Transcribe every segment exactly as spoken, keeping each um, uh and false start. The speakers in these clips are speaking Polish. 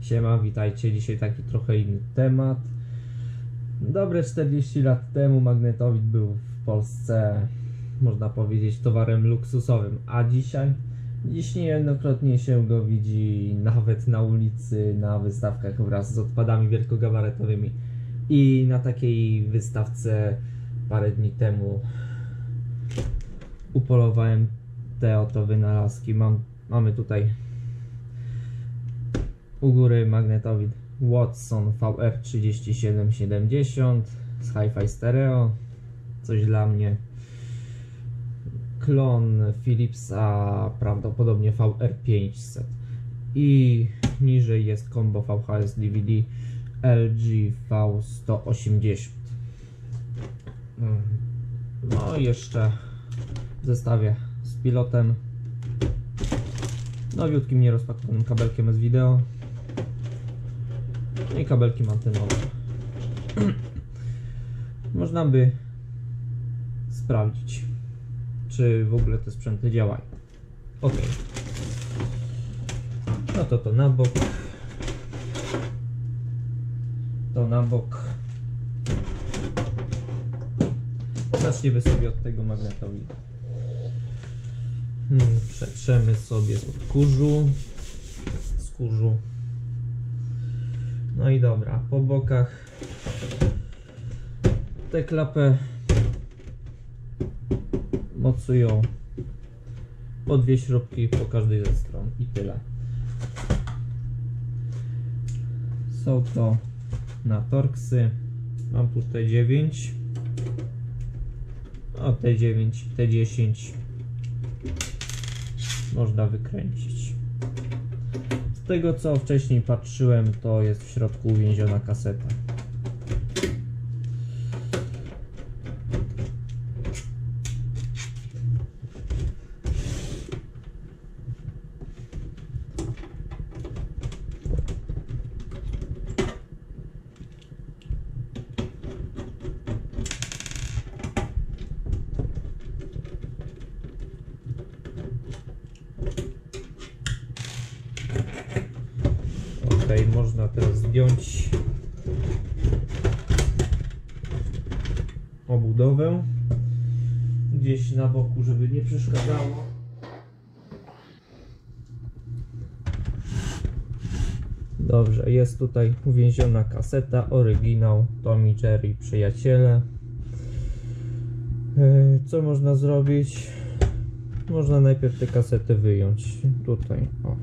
Siema, witajcie. Dzisiaj taki trochę inny temat. Dobre czterdzieści lat temu magnetowid był w Polsce, można powiedzieć, towarem luksusowym, a dzisiaj? Dziś niejednokrotnie się go widzi nawet na ulicy, na wystawkach wraz z odpadami wielkogabarytowymi. I na takiej wystawce parę dni temu upolowałem te oto wynalazki. Mam, mamy tutaj u góry magnetowid Watson V R trzydzieści siedem siedemdziesiąt z Hi-Fi Stereo, coś dla mnie. Klon Philipsa, prawdopodobnie V R pięćset. I niżej jest combo V H S D V D L G V sto osiemdziesiąt. No i jeszcze w zestawie z pilotem, nowiutkim, nierozpakowanym kabelkiem z wideo, no i kabelkiem antenowym. Można by sprawdzić, czy w ogóle te sprzęty działają. Ok. No to to na bok. To na bok. Zaczniemy sobie od tego magnetowidu. Hmm, przetrzemy sobie z kurzu. Z kurzu. No i dobra, po bokach tę klapę mocują po dwie śrubki po każdej ze stron i tyle. Są to na Torxy. Mam tu T dziewięć, o T dziewięć, T dziesięć można wykręcić. Z tego co wcześniej patrzyłem, to jest w środku uwięziona kaseta. Tutaj można teraz zdjąć obudowę gdzieś na boku, żeby nie przeszkadzało. Dobrze, jest tutaj uwięziona kaseta, oryginał Tom i Jerry Przyjaciele. Co można zrobić? Można najpierw tę kasetę wyjąć. Tutaj, o.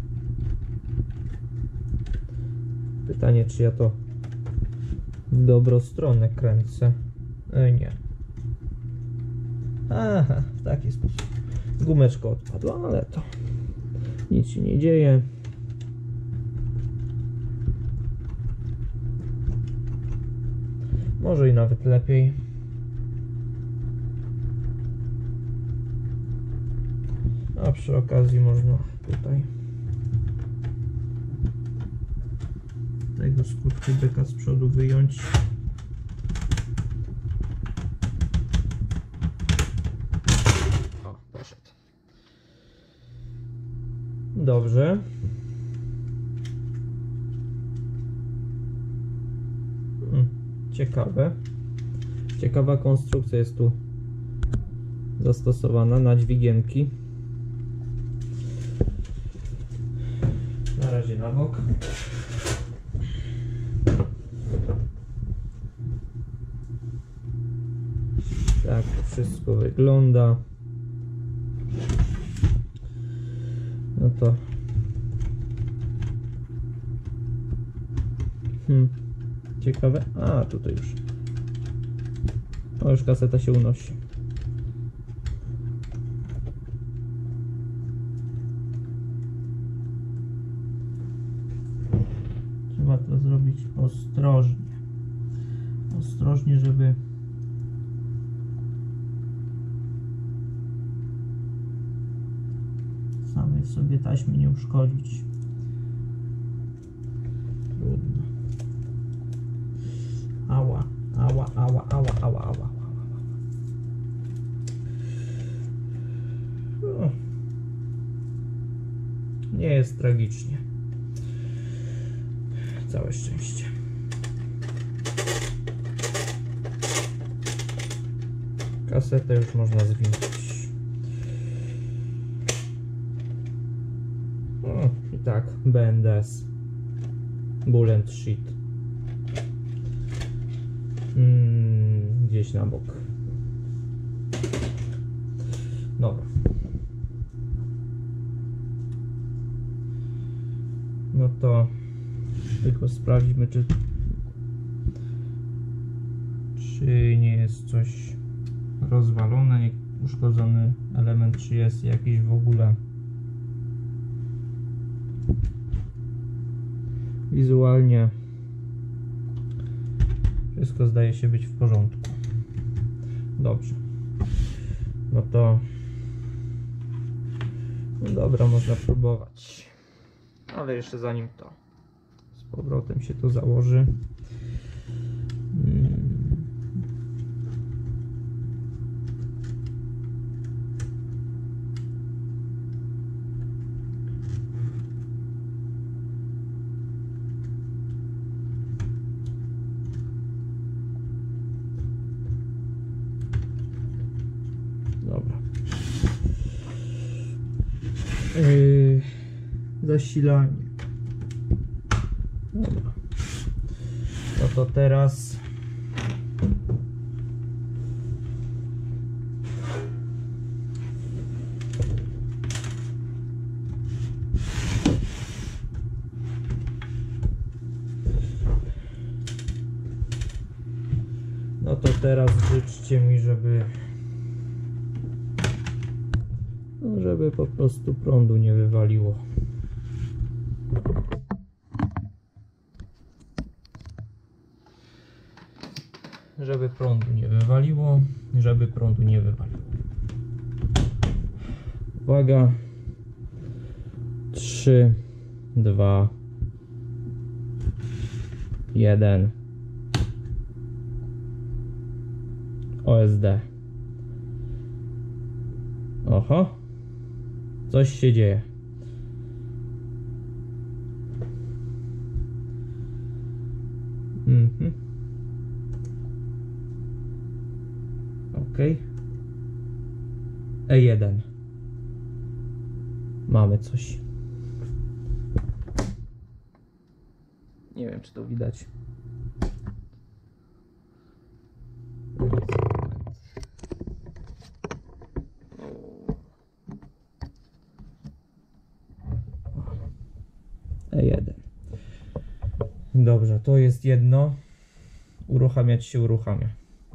Pytanie, czy ja to w dobrą stronę kręcę. E, nie. Aha, w taki sposób. Gumeczka odpadła, ale to nic się nie dzieje. Może i nawet lepiej. A przy okazji można tutaj tego skutku byka z przodu wyjąć. O, poszedł. Dobrze. Hmm, ciekawe. Ciekawa konstrukcja jest tu zastosowana na dźwigienki. Na razie na bok. Tak to wszystko wygląda. No to hmm, ciekawe. A tutaj już o, już kaseta się unosi. Trzeba to zrobić ostrożnie. Ostrożnie, żeby samej sobie taśmy nie uszkodzić. Trudno. Ała, ała, ała, ała, ała, ała. Nie jest tragicznie. całe szczęście. Kasetę już można zwinąć. O, i tak, B N D S. Bull and Shit. Hmm, gdzieś na bok. Dobra. No to tylko sprawdźmy, czy czy nie jest coś rozwalone, nie uszkodzony element, czy jest jakiś w ogóle wizualnie. Wszystko zdaje się być w porządku. Dobrze. No to no dobra, można próbować. Ale jeszcze zanim to z powrotem się to założy. Hmm. Dobra. Yy, zasilanie. Dobra. No to teraz No to teraz życzcie mi, żeby no żeby po prostu prądu nie wywaliło. Żeby prądu nie wywaliło, żeby prądu nie wywaliło. Uwaga. trzy, dwa, jeden. O S D. Oho. Coś się dzieje. Mhm. Ok. E jeden. Mamy coś. Nie wiem, czy to widać. E jeden. Dobrze, to jest jedno. Uruchamiać się uruchamia.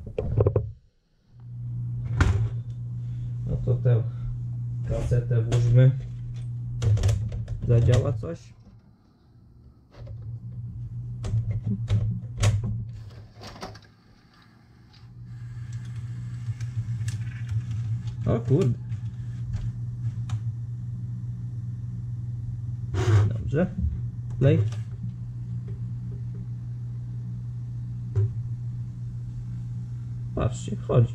No to tę kasetę włóżmy. Zadziała coś? O kurde. Dobrze. Play. Patrzcie, chodzi.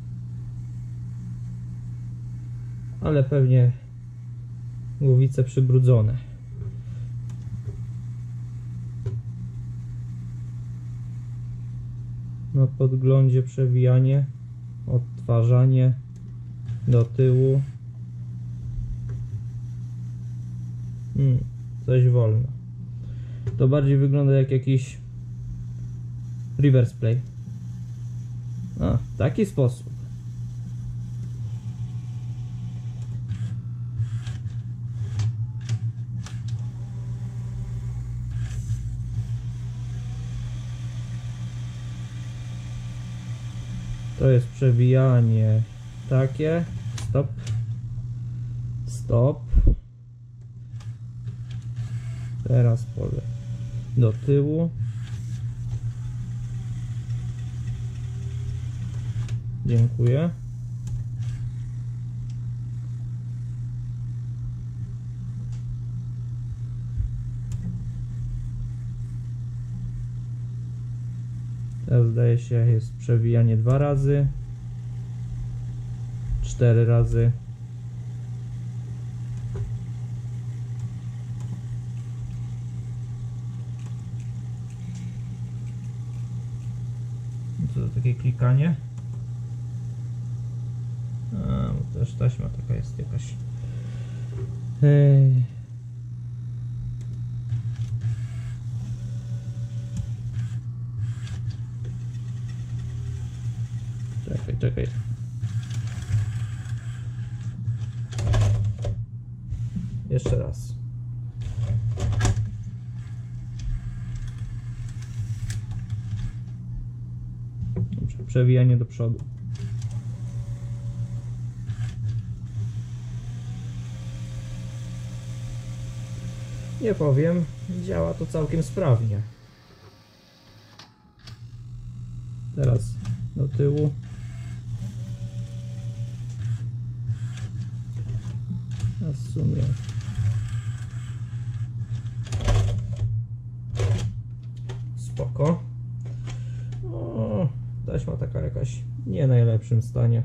Ale pewnie głowice przybrudzone. Na podglądzie przewijanie, odtwarzanie do tyłu. Hmm, coś wolno. To bardziej wygląda jak jakiś reverse play. A, w taki sposób. To jest przewijanie takie. Stop. Stop. Teraz pole do tyłu. Dziękuję. Teraz zdaje się jest przewijanie dwa razy. Cztery razy. co to takie klikanie? A, bo też taśma taka jest jakaś. Hej. Czekaj, czekaj. Jeszcze raz. Dobrze, przewijanie do przodu. Nie powiem, działa to całkiem sprawnie. Teraz do tyłu. A w sumie spoko. O, taśma taka jakaś nie w najlepszym stanie.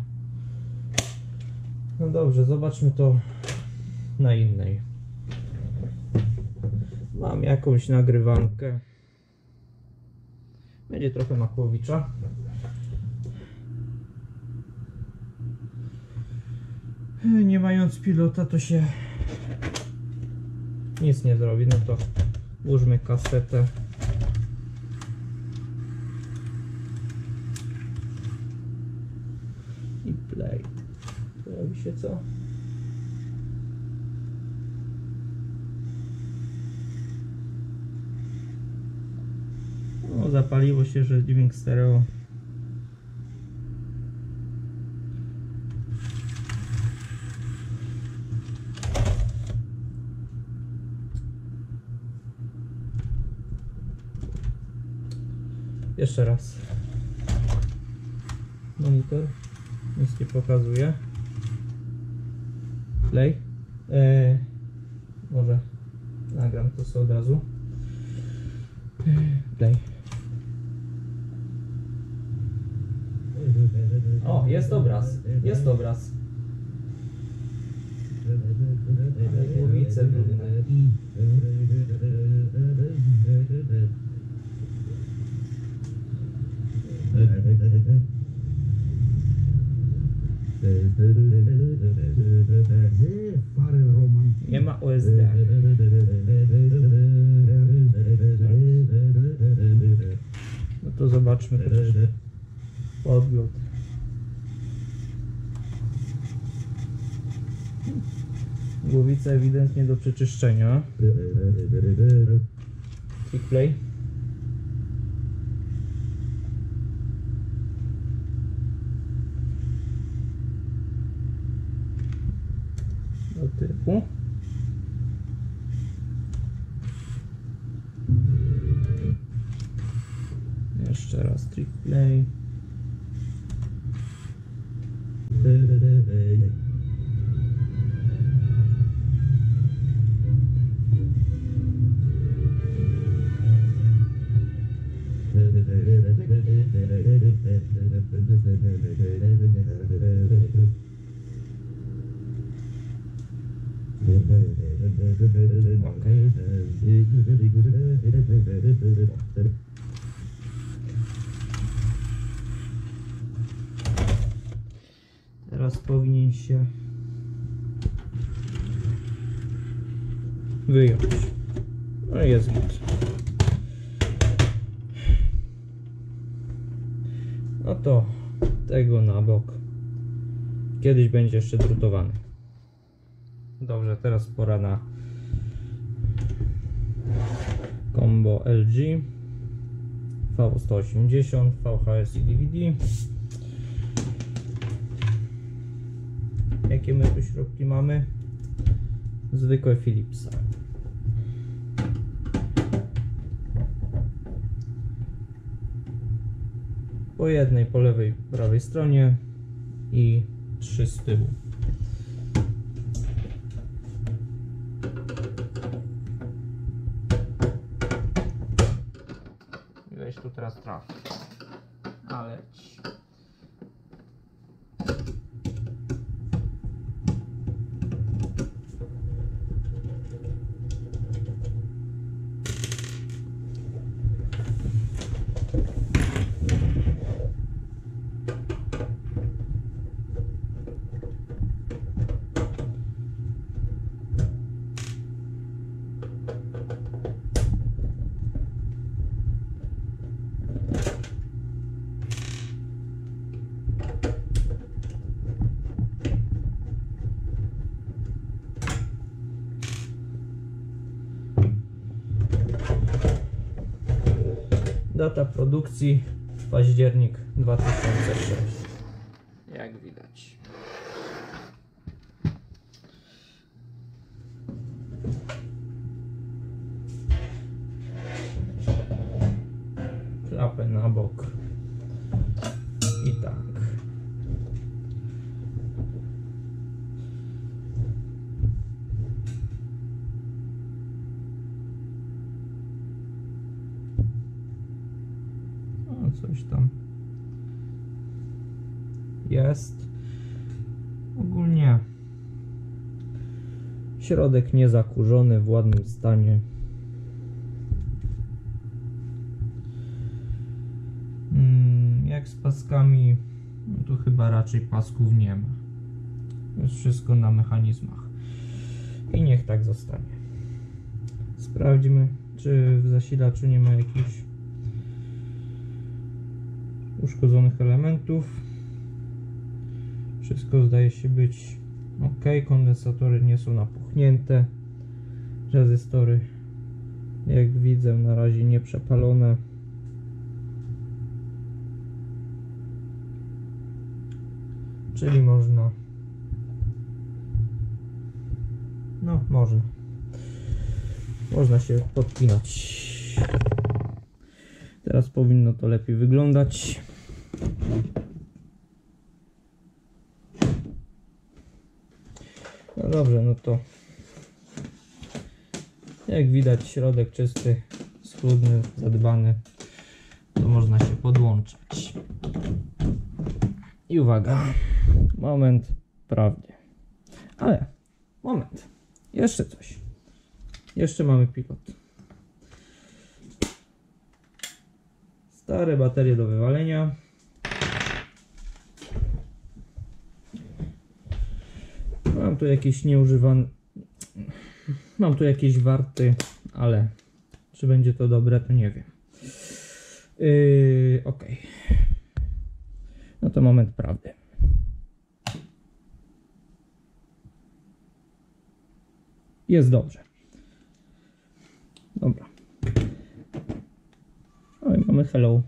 No dobrze, zobaczmy to na innej. Mam jakąś nagrywankę. Będzie trochę Makłowicza. Nie mając pilota to się nic nie zrobi. No to włóżmy kasetę. I play. Robi się co? No, zapaliło się, że dźwięk stereo. Jeszcze raz. Monitor. Nic nie pokazuje. Play. Eee, może nagram to sobie od razu. Play. O, jest obraz. Jest obraz. Ale głowice brudne. Nie ma U S D. No to zobaczmy podgląd. Głowica ewidentnie do przeczyszczenia. Click play. Do typu. Jeszcze raz trick play. Teraz powinien się wyjąć. No i jest git. No to tego na bok. Kiedyś będzie jeszcze drutowany. Dobrze, teraz pora na combo L G V sto osiemdziesiąt, V H S i D V D. Jakie my tu śrubki mamy? Zwykłe Philipsa. Po jednej po lewej, prawej stronie i trzy z tyłu. Weź tu teraz traf. Ale Data produkcji październik dwa tysiące szósty. Jak widać. Klapę na bok. I tak. O, coś tam jest. Ogólnie środek niezakurzony, w ładnym stanie. Jak z paskami, no tu chyba raczej pasków nie ma. Jest wszystko na mechanizmach. I niech tak zostanie. Sprawdźmy, czy w zasilaczu nie ma jakichś uszkodzonych elementów. Wszystko zdaje się być ok. Kondensatory nie są napuchnięte. Rezystory, jak widzę, na razie nie przepalone. Czyli można. No, można. Można się podpinać. Teraz powinno to lepiej wyglądać. No dobrze, no to jak widać, środek czysty, schludny, zadbany. To można się podłączać. I uwaga, moment prawdy. Ale, moment, jeszcze coś. Jeszcze mamy pilot. Stare baterie do wywalenia. Mam tu jakieś nieużywane... Mam tu jakieś warty, ale czy będzie to dobre, to nie wiem. Yy, ok. No to moment prawdy. Jest dobrze. Dobra. No i mamy hello.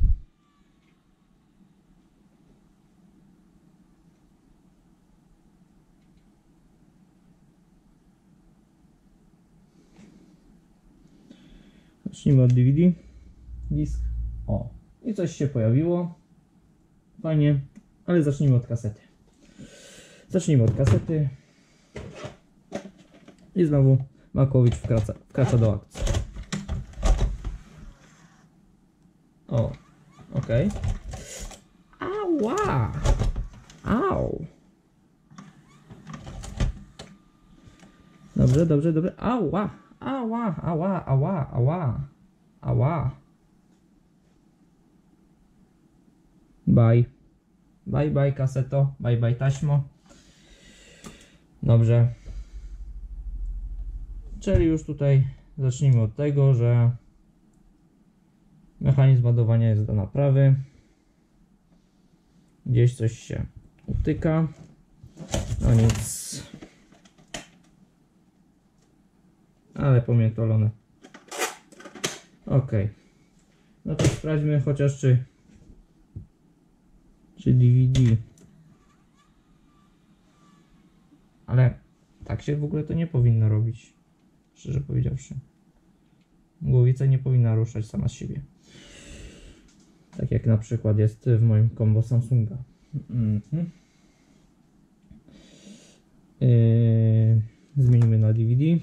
Zacznijmy od D V D. Disk. O. I coś się pojawiło. Fajnie. Ale zacznijmy od kasety. Zacznijmy od kasety. I znowu Makowicz wkracza, wkracza do akcji. O. Ok. Ała. Au. Dobrze, dobrze, dobrze. Ała. Ała, ała, ała, ała. Ała. Bye. Bye bye kaseto, bye bye taśmo. Dobrze. Czyli już tutaj zacznijmy od tego, że mechanizm ładowania jest do naprawy. Gdzieś coś się utyka. No nic. Ale pomiętolone. Ok. No to sprawdźmy chociaż czy czy D V D. Ale tak się w ogóle to nie powinno robić. Szczerze powiedziawszy. Głowica nie powinna ruszać sama z siebie. Tak jak na przykład jest w moim combo Samsunga. Mm-hmm. Yy, zmienimy na D V D.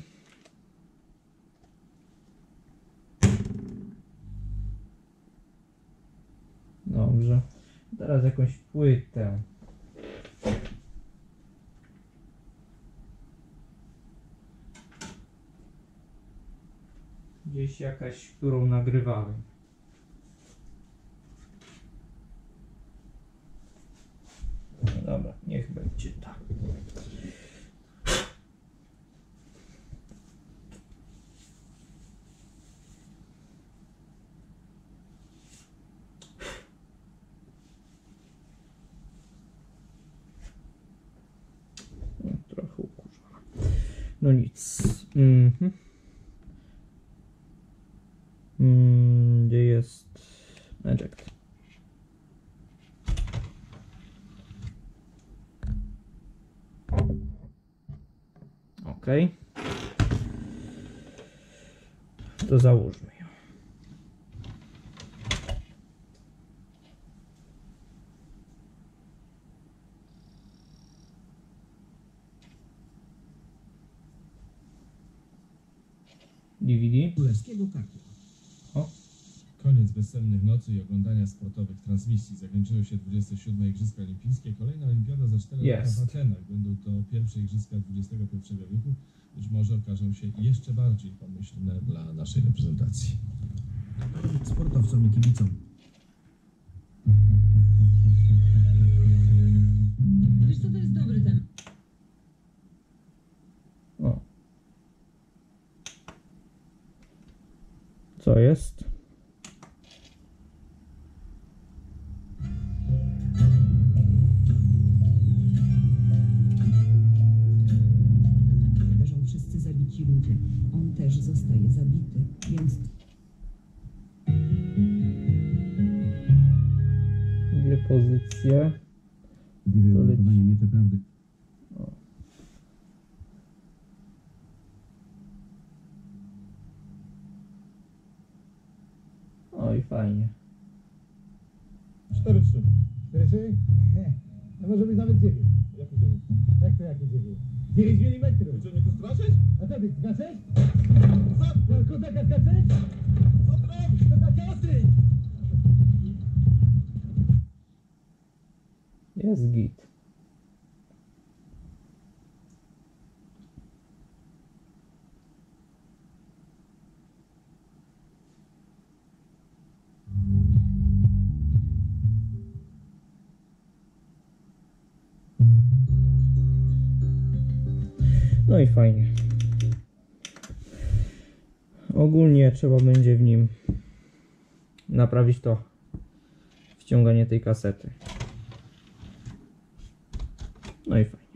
Dobrze. Teraz jakąś płytę. Gdzieś jakaś, którą nagrywałem. No dobra, niech będzie tak. No, trochę ukurzona. No nic. Mhm. Mm, gdzie jest Eject. Ok. To załóżmy ją. D V D. Królewskiego Kakła. O. Koniec bezsennych nocy i oglądania sportowych transmisji. Zakończyły się dwudzieste siódme Igrzyska Olimpijskie. Kolejna olimpiada za cztery lata Jest. w Atenach. Będą to pierwsze Igrzyska dwudziestego pierwszego wieku. Być może okażą się jeszcze bardziej pomyślne dla naszej reprezentacji. Sportowcom i kibicom. Wiesz co, to jest dobry temat. O. Co jest? Leżą wszyscy zabici ludzie. On też zostaje zabity, więc Dwie pozycje. Wyrywanie miecze prawdy. Oj, fajnie. cztery trzy. cztery trzy? Nie, to może być nawet dziewięć. Jaki dziewięć? Jak to jakie dziewięć? dziewięć milimetrów. Chcesz mnie tu straszyć? A co ty, zgaczesz? Co? No, kotaka zgaczesz? Co ty robisz? To takie osy! Jest git. No i fajnie. Ogólnie trzeba będzie w nim naprawić to wciąganie tej kasety. No i fajnie.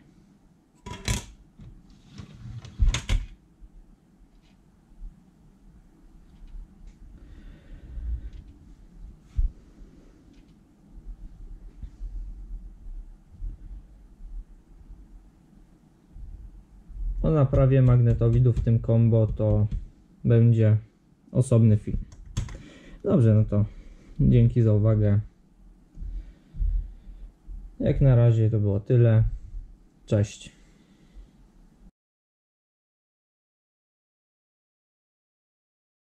O naprawie magnetowidów w tym combo to będzie osobny film. Dobrze, no to dzięki za uwagę. Jak na razie to było tyle. Cześć.